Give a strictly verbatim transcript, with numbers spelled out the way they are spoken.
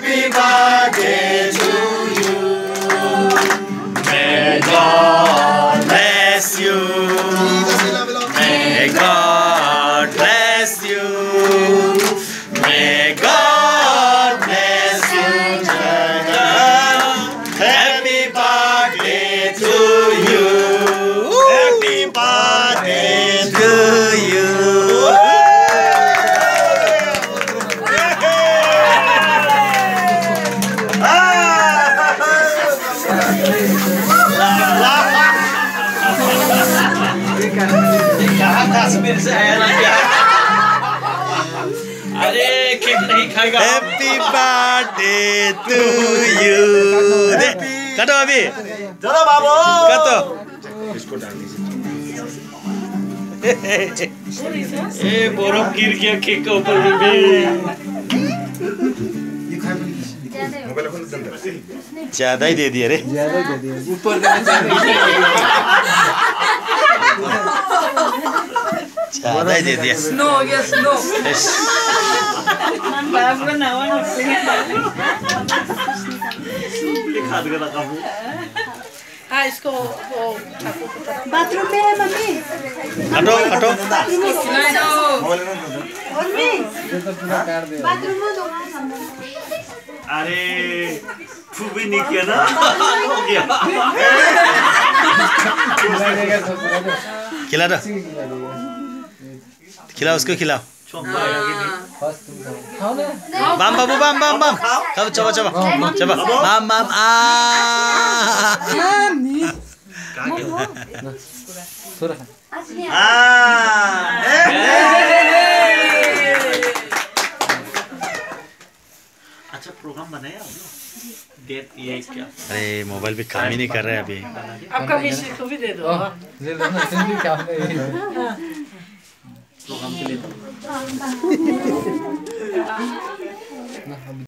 Happy birthday to you. May God bless you. May God bless you. May God bless you, Jagan. Happy birthday to you. Happy birthday to you. Kashmir से आया ना क्या? अरे cake नहीं खाएगा। Happy birthday to you. दे काटो अभी। चलो बाबू। काटो। इसको डाल दीजिए। ए बर्फ गिर गया केक के ऊपर भी। ज्यादा ही दे दिया रे। ज्यादा ही दे दिया। ऊपर ज्यादा ही दे दिया। स्नो हो गया स्नो। बाबू ना वो ना खाद का काबू। हाँ इसको वो बाथरूम में है मम्मी। काटो काटो। खिलाए दो। मम्मी ये तो पूरा काट दे। बाथरूम में दो। अरे खूबी नहीं किया ना हो गया। खिला देगा सब पूरा दो। खिला दो। खिला देगा। खिलाओ उसको खिलाओ। फर्स्ट तुम खाओ। खाओ ना। बम बाबू बम बम बम। खाओ चबा चबा चबा बम बम आ। थोड़ा खा। अच्छा प्रोग्राम बनाया आपने? डेट ये क्या? अरे मोबाइल पे काम ही नहीं कर रहा है अभी। आपका मिश्री को भी दे दो। दे दो ना सिंपली काम नहीं है। प्रोग्राम के लिए